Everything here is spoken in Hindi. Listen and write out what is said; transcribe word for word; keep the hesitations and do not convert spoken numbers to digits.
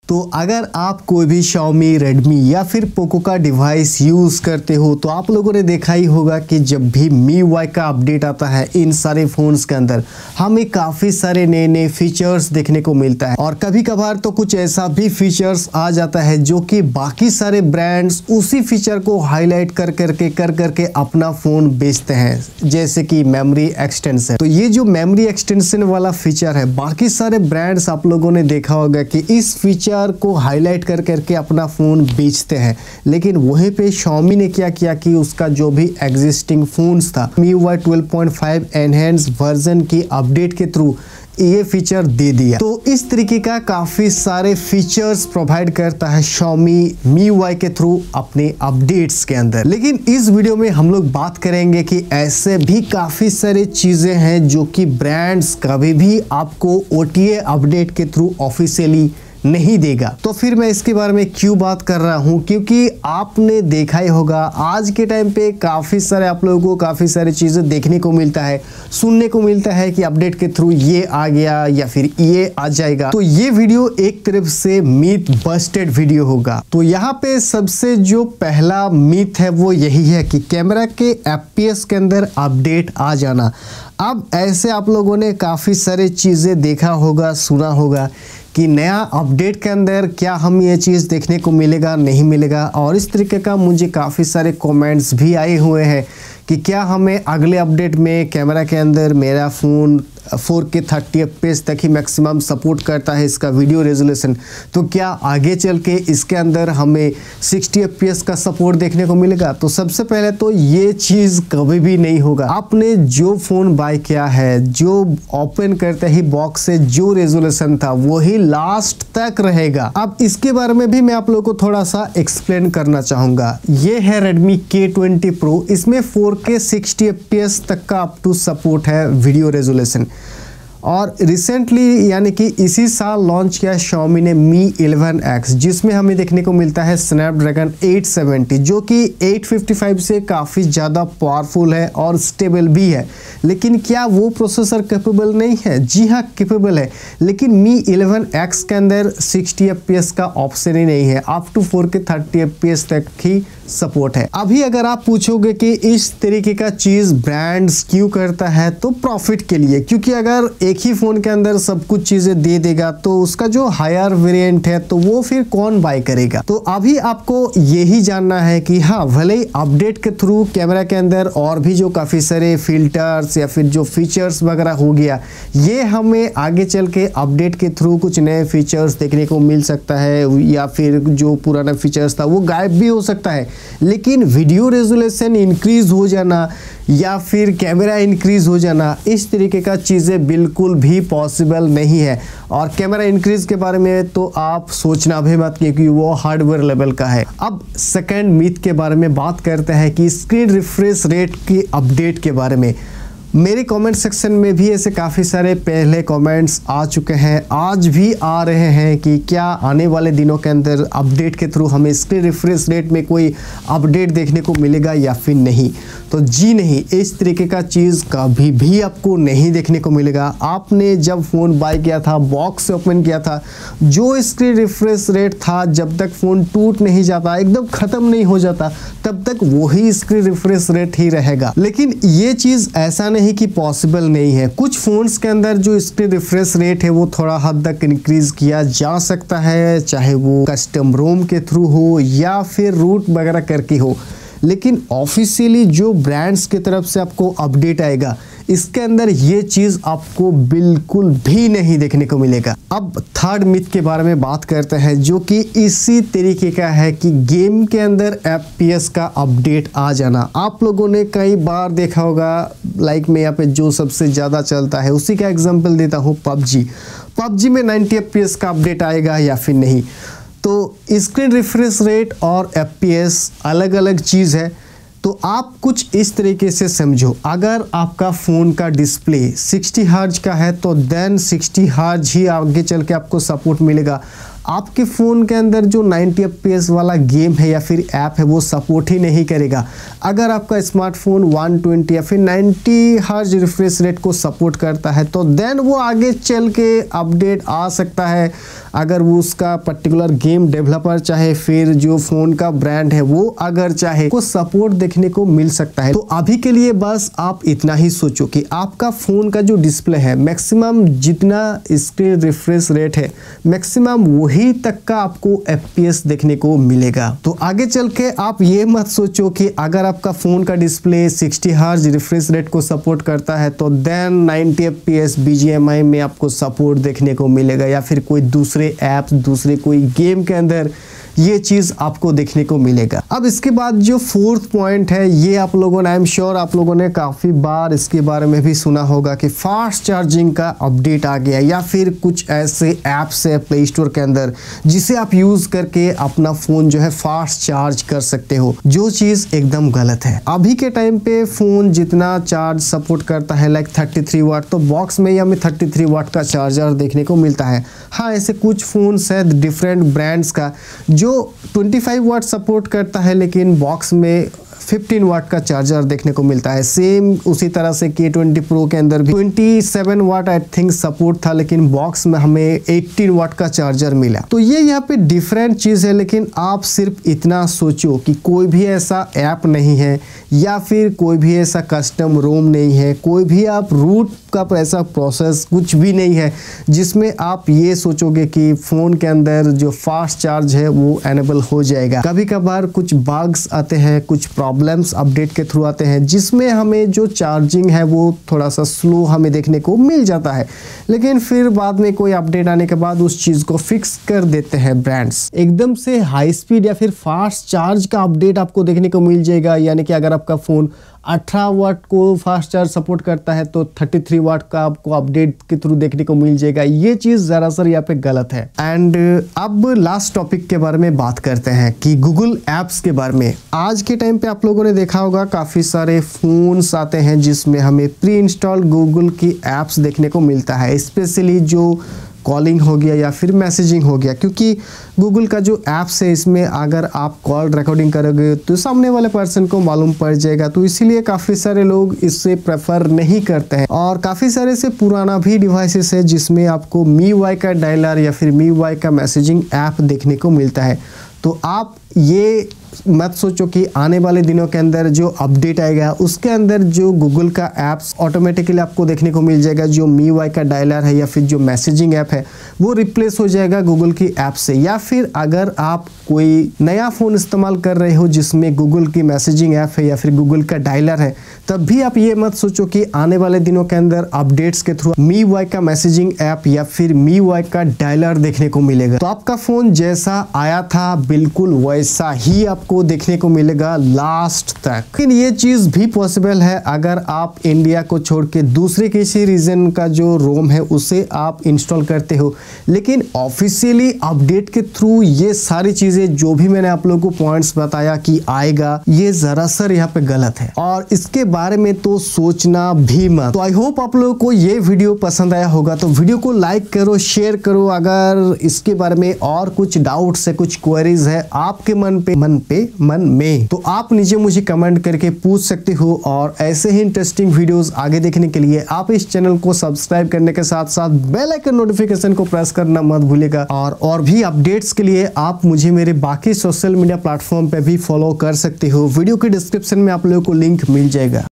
तो अगर आप कोई भी Xiaomi, Redmi या फिर Poco का डिवाइस यूज़ करते हो तो आप लोगों ने देखा ही होगा कि जब भी M I U I का अपडेट आता है इन सारे फ़ोन्स के अंदर हमें काफ़ी सारे नए नए फीचर्स देखने को मिलता है। और कभी कभार तो कुछ ऐसा भी फीचर्स आ जाता है जो कि बाकी सारे ब्रांड्स उसी फीचर को हाईलाइट कर करके कर करके अपना फ़ोन बेचते हैं, जैसे कि मेमोरी एक्सटेंशन। तो ये जो मेमोरी एक्सटेंशन वाला फीचर है, बाकी सारे ब्रांड्स आप लोगों ने देखा होगा कि इस फीचर को हाईलाइट कर करके अपना फ़ोन बेचते हैं, लेकिन वहीं पे Xiaomi ने क्या किया कि उसका जो भी एग्जिस्टिंग फ़ोन्स था M I U I twelve point five enhance version की अपडेट के थ्रू ये फीचर दे दिया। तो इस तरीके का काफ़ी सारे फीचर्स प्रोवाइड करता है Xiaomi M I U I के थ्रू अपने अपडेट्स के अंदर। लेकिन इस वीडियो में हम लोग बात करेंगे कि ऐसे भी काफ़ी सारी चीज़ें हैं जो कि ब्रांड्स कभी भी आपको O T A अपडेट के थ्रू ऑफिशियली नहीं देगा। तो फिर मैं इसके बारे में क्यों बात कर रहा हूं, क्योंकि आपने देखा ही होगा आज के टाइम पे काफ़ी सारे आप लोगों को काफ़ी सारी चीज़ें देखने को मिलता है, सुनने को मिलता है कि अपडेट के थ्रू ये आ गया या फिर ये आ जाएगा। तो ये वीडियो एक तरफ से मिथ बस्टेड वीडियो होगा। तो यहाँ पे सबसे जो पहला मिथ है वो यही है कि कैमरा के एफ पी एस के अंदर अपडेट आ जाना। अब ऐसे आप लोगों ने काफ़ी सारी चीज़ें देखा होगा, सुना होगा कि नया अपडेट के अंदर क्या हम ये चीज़ देखने को मिलेगा, नहीं मिलेगा। और इस तरीके का मुझे काफ़ी सारे कमेंट्स भी आए हुए हैं कि क्या हमें अगले अपडेट में कैमरा के अंदर मेरा phone four K thirty F P S तक ही मैक्सिमम सपोर्ट करता है इसका वीडियो रेजोल्यूशन, तो क्या आगे चल के इसके अंदर हमें सिक्सटी एफ पी एस का सपोर्ट देखने को मिलेगा? तो सबसे पहले तो ये चीज़ कभी भी नहीं होगा। आपने जो फ़ोन बाय किया है, जो ओपन करते ही बॉक्स से जो रेजोल्यूशन था वही लास्ट तक रहेगा। अब इसके बारे में भी मैं आप लोगों को थोड़ा सा एक्सप्लेन करना चाहूँगा। ये है Redmi के ट्वेंटी प्रो, इसमें four K sixty F P S तक का अप टू सपोर्ट है वीडियो रेजोल्यूशन। और रिसेंटली यानी कि इसी साल लॉन्च किया Xiaomi ने Mi इलेवन एक्स, जिसमें हमें देखने को मिलता है स्नैपड्रैगन एट सेवेंटी, जो कि एट फिफ्टी फाइव से काफ़ी ज़्यादा पावरफुल है और स्टेबल भी है। लेकिन क्या वो प्रोसेसर कैपेबल नहीं है? जी हाँ, कैपेबल है, लेकिन Mi इलेवन एक्स के अंदर सिक्सटी एफ पी एस का ऑप्शन ही नहीं है, up to four K thirty F P S तक ही सपोर्ट है। अभी अगर आप पूछोगे कि इस तरीके का चीज़ ब्रांड्स क्यों करता है, तो प्रॉफिट के लिए, क्योंकि अगर एक ही फ़ोन के अंदर सब कुछ चीज़ें दे देगा तो उसका जो हायर वेरिएंट है तो वो फिर कौन बाय करेगा। तो अभी आपको यही जानना है कि हाँ, भले ही अपडेट के थ्रू कैमरा के अंदर और भी जो काफ़ी सारे फिल्टर्स या फिर जो फीचर्स वगैरह हो गया, ये हमें आगे चल के अपडेट के थ्रू कुछ नए फीचर्स देखने को मिल सकता है, या फिर जो पुराना फीचर्स था वो गायब भी हो सकता है। लेकिन वीडियो रेजोल्यूशन इंक्रीज हो जाना या फिर कैमरा इंक्रीज हो जाना, इस तरीके का चीज़ें बिल्कुल भी पॉसिबल नहीं है। और कैमरा इंक्रीज के बारे में तो आप सोचना भी मत, क्योंकि वो हार्डवेयर लेवल का है। अब सेकंड मिथ के बारे में बात करते हैं कि स्क्रीन रिफ्रेश रेट की अपडेट के बारे में। मेरे कमेंट सेक्शन में भी ऐसे काफ़ी सारे पहले कमेंट्स आ चुके हैं, आज भी आ रहे हैं कि क्या आने वाले दिनों के अंदर अपडेट के थ्रू हमें स्क्रीन रिफ्रेश रेट में कोई अपडेट देखने को मिलेगा या फिर नहीं। तो जी नहीं, इस तरीके का चीज़ कभी भी आपको नहीं देखने को मिलेगा। आपने जब फ़ोन बाय किया था, बॉक्स से ओपन किया था, जो स्क्रीन रिफ्रेश रेट था, जब तक फ़ोन टूट नहीं जाता, एकदम ख़त्म नहीं हो जाता, तब तक वही स्क्रीन रिफ्रेश रेट ही रहेगा। लेकिन ये चीज़ ऐसा नहीं कि पॉसिबल नहीं है। कुछ फ़ोन्स के अंदर जो स्क्रीन रिफ्रेश रेट है वो थोड़ा हद तक इंक्रीज किया जा सकता है, चाहे वो कस्टम रोम के थ्रू हो या फिर रूट वगैरह करके हो। लेकिन ऑफिशियली जो ब्रांड्स की तरफ से आपको अपडेट आएगा, इसके अंदर ये चीज़ आपको बिल्कुल भी नहीं देखने को मिलेगा। अब थर्ड मिथ के बारे में बात करते हैं, जो कि इसी तरीके का है कि गेम के अंदर एफ पी एस का अपडेट आ जाना। आप लोगों ने कई बार देखा होगा, लाइक मैं यहाँ पे जो सबसे ज़्यादा चलता है उसी का एग्जाम्पल देता हूँ, पबजी। पबजी में नाइन्टी एफ पी एस का अपडेट आएगा या फिर नहीं। तो स्क्रीन रिफ्रेश रेट और एफ पी एस अलग अलग चीज़ है। तो आप कुछ इस तरीके से समझो, अगर आपका फ़ोन का डिस्प्ले सिक्सटी हर्ट्ज का है तो देन सिक्सटी हर्ट्ज ही आगे चल के आपको सपोर्ट मिलेगा। आपके फ़ोन के अंदर जो नाइंटी एफ पी एस वाला गेम है या फिर ऐप है वो सपोर्ट ही नहीं करेगा। अगर आपका स्मार्टफोन वन ट्वेंटी या फिर नाइंटी हर्ट्ज रिफ्रेश रेट को सपोर्ट करता है तो देन वो आगे चल के अपडेट आ सकता है। अगर वो उसका पर्टिकुलर गेम डेवलपर चाहे फिर जो फ़ोन का ब्रांड है वो अगर चाहे को सपोर्ट देखने को मिल सकता है। तो अभी के लिए बस आप इतना ही सोचो कि आपका फ़ोन का जो डिस्प्ले है मैक्सिमम जितना स्क्रीन रिफ्रेश रेट है मैक्सिमम वही तक का आपको एफ पी एस देखने को मिलेगा। तो आगे चल के आप ये मत सोचो कि अगर आपका फ़ोन का display sixty hertz refresh rate को सपोर्ट करता है तो then ninety F P S B G M I में आपको सपोर्ट देखने को मिलेगा या फिर कोई दूसरे ऐप्स दूसरे कोई गेम के अंदर ये चीज़ आपको देखने को मिलेगा। अब इसके बाद जो फोर्थ पॉइंट है ये आप लोगों ने आई एम श्योर आप लोगों ने काफ़ी बार इसके बारे में भी सुना होगा कि फास्ट चार्जिंग का अपडेट आ गया या फिर कुछ ऐसे ऐप्स है प्ले स्टोर के अंदर जिसे आप यूज़ करके अपना फ़ोन जो है फास्ट चार्ज कर सकते हो, जो चीज़ एकदम गलत है। अभी के टाइम पे फ़ोन जितना चार्ज सपोर्ट करता है लाइक थर्टी थ्री वाट तो बॉक्स में ही हमें थर्टी थ्री वाट का चार्जर देखने को मिलता है। हाँ, ऐसे कुछ फ़ोन्स है डिफरेंट ब्रांड्स का जो पच्चीस वाट सपोर्ट करता है लेकिन बॉक्स में पंद्रह वाट का चार्जर देखने को मिलता है। सेम उसी तरह से के ट्वेंटी प्रो के अंदर भी सत्ताईस वाट आई थिंक सपोर्ट था लेकिन बॉक्स में हमें अठारह वाट का चार्जर मिला। तो ये यहाँ पे डिफरेंट चीज़ है, लेकिन आप सिर्फ इतना सोचो कि कोई भी ऐसा ऐप नहीं है या फिर कोई भी ऐसा कस्टम रोम नहीं है, कोई भी आप रूट का ऐसा प्रोसेस कुछ भी नहीं है जिसमें आप ये सोचोगे कि फ़ोन के अंदर जो फास्ट चार्ज है वो एनेबल हो जाएगा। कभी कभार कुछ बग्स आते हैं, कुछ प्रॉब्लम्स अपडेट के थ्रू आते हैं जिसमें हमें जो चार्जिंग है वो थोड़ा सा स्लो हमें देखने को मिल जाता है, लेकिन फिर बाद में कोई अपडेट आने के बाद उस चीज़ को फिक्स कर देते हैं ब्रांड्स। एकदम से हाई स्पीड या फिर फास्ट चार्ज का अपडेट आपको देखने को मिल जाएगा, यानी कि अगर आपका फ़ोन अठारह वाट को फास्ट चार्ज सपोर्ट करता है तो तैंतीस वाट का आपको अपडेट के थ्रू देखने को मिल जाएगा। ये चीज़ ज़रा सर यहाँ पे गलत है। एंड अब लास्ट टॉपिक के बारे में बात करते हैं कि गूगल ऐप्स के बारे में। आज के टाइम पे आप लोगों ने देखा होगा काफ़ी सारे फ़ोन्स आते हैं जिसमें हमें प्री इंस्टॉल गूगल की ऐप्स देखने को मिलता है, स्पेशली जो कॉलिंग हो गया या फिर मैसेजिंग हो गया, क्योंकि गूगल का जो ऐप्स है इसमें अगर आप कॉल रिकॉर्डिंग करोगे तो सामने वाले पर्सन को मालूम पड़ जाएगा, तो इसीलिए काफ़ी सारे लोग इससे प्रेफर नहीं करते हैं। और काफ़ी सारे से पुराना भी डिवाइसेस है जिसमें आपको मी वाई का डायलर या फिर मी वाई का मैसेजिंग ऐप देखने को मिलता है। तो आप ये मत सोचो कि आने वाले दिनों के अंदर जो अपडेट आएगा उसके अंदर जो गूगल का ऐप्स ऑटोमेटिकली आपको देखने को मिल जाएगा, जो मी वाई का डायलर है या फिर जो मैसेजिंग ऐप है वो रिप्लेस हो जाएगा गूगल की ऐप से। या फिर अगर आप कोई नया फ़ोन इस्तेमाल कर रहे हो जिसमें गूगल की मैसेजिंग ऐप है या फिर गूगल का डायलर है, तब भी आप ये मत सोचो कि आने वाले दिनों के अंदर अपडेट्स के थ्रू मी वाई का मैसेजिंग ऐप या फिर मी वाई का डायलर देखने को मिलेगा। तो आपका फ़ोन जैसा आया था बिल्कुल वैसा ही आपको देखने को मिलेगा लास्ट तक। लेकिन ये चीज़ भी पॉसिबल है अगर आप इंडिया को छोड़ के दूसरे किसी रीजन का जो रोम है उसे आप इंस्टॉल करते हो, लेकिन ऑफिशियली अपडेट के थ्रू ये सारी चीज़ें जो भी मैंने आप लोगों को पॉइंट्स बताया कि आएगा, ये ज़रा सर यहाँ पे गलत है और इसके बारे में तो सोचना भी मत। तो आई होप आप लोगों को ये वीडियो पसंद आया होगा, तो वीडियो को लाइक करो, शेयर करो। अगर इसके बारे में और कुछ डाउट्स है, कुछ क्वेरीज है आपके मन पे मन पे मन में, तो आप नीचे मुझे कमेंट करके पूछ सकते हो। और ऐसे ही इंटरेस्टिंग वीडियोस आगे देखने के लिए आप इस चैनल को सब्सक्राइब करने के साथ साथ बेल आइकन नोटिफिकेशन को प्रेस करना मत भूलिएगा। और और भी अपडेट्स के लिए आप मुझे मेरे बाकी सोशल मीडिया प्लेटफॉर्म पे भी फॉलो कर सकते हो। वीडियो के डिस्क्रिप्शन में आप लोगों को लिंक मिल जाएगा।